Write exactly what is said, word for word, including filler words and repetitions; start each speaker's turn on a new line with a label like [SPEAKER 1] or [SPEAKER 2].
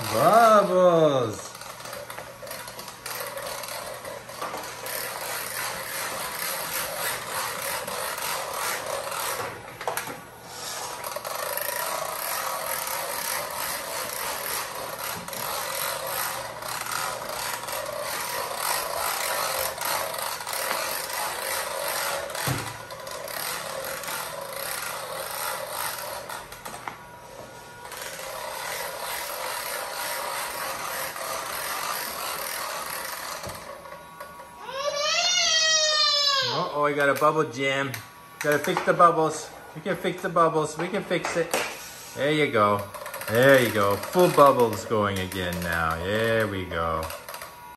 [SPEAKER 1] Bubbles. Uh oh, I got a bubble jam. Gotta fix the bubbles. We can fix the bubbles. We can fix it. There you go. There you go. Full bubbles going again now. There we go.